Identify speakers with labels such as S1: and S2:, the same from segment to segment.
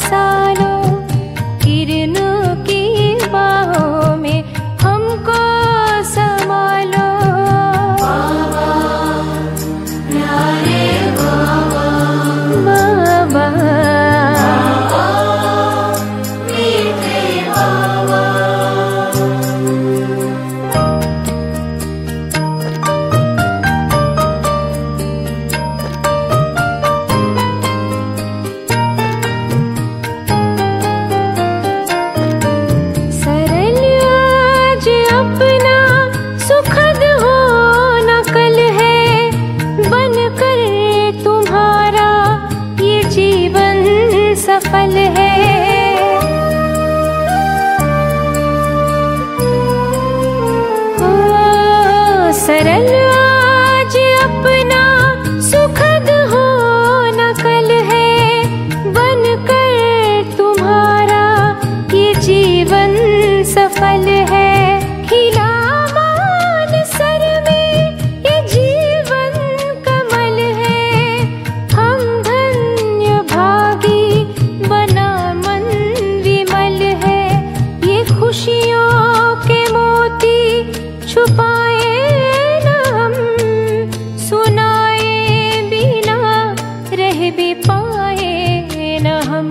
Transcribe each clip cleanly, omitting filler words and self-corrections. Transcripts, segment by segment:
S1: बसा लो, किरणों की बाहों में हमको संभालो। बाबा प्यारे बाबा, बाबा मीठे बाबा। सरल आज अपना सुखद हो न कल है, बनकर तुम्हारा ये जीवन सफल है। ओ सरल आज अपना सुखद हो न कल है, बनकर तुम्हारा ये जीवन सफल है। खिला मान सर में ये जीवन कमल है, हम धन्य भागी बना मन विमल है। ये खुशियों के मोती छुपाए न हम, सुनाए बिना रह भी पाए न हम।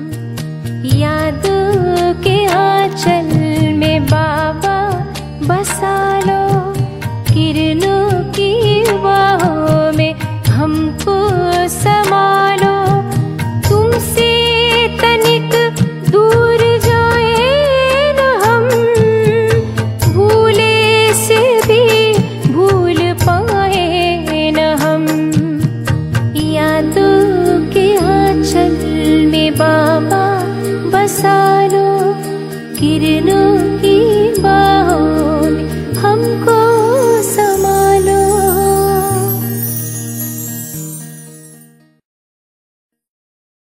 S1: यादों के आंचल में बाबा बसा लो, किरणों की बाहों में हमको संभालो। तुमसे तनिक दूर जाए न हम, भूले से भी भूल पाए न हम। यादों के आंचल में बाबा बसा लो, किरणों